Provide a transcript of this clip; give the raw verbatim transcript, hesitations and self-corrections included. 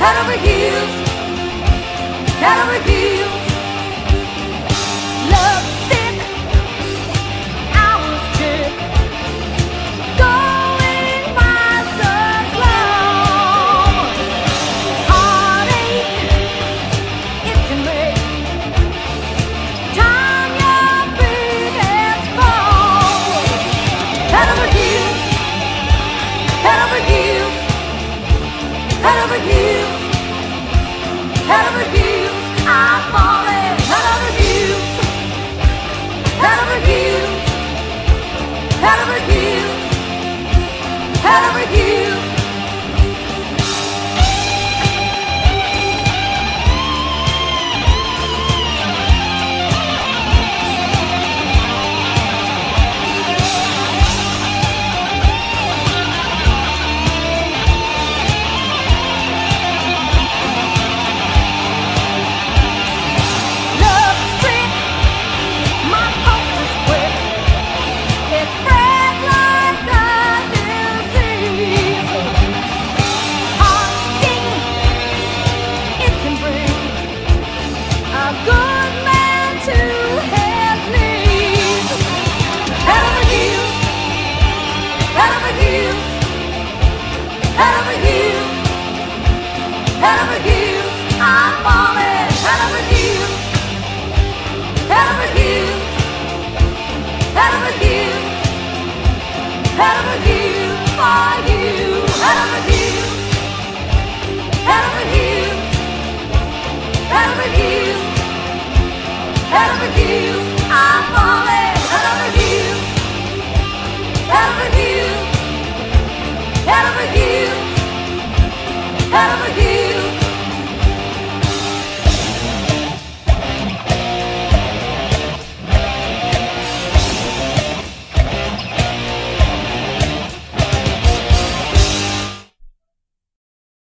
head over heels, head over heels. Love sick, I was sick, going myself slow. Heartache, it can make time your breathing's full. Head over heels, head over heels, head over heels, head over heels. I'm falling. Head over heels, head over heels, head over heels, head over heels. Love streak, my pulse is quick. It spreads like a disease. Heart sting, it can bring a good man to his knees. Head over heels, head over heels, head over heels, head over heels. I'm falling. Head over heels, head over heels, head over heels, head over heels for you. Head over heels, head over heels, head over heels, head over heels.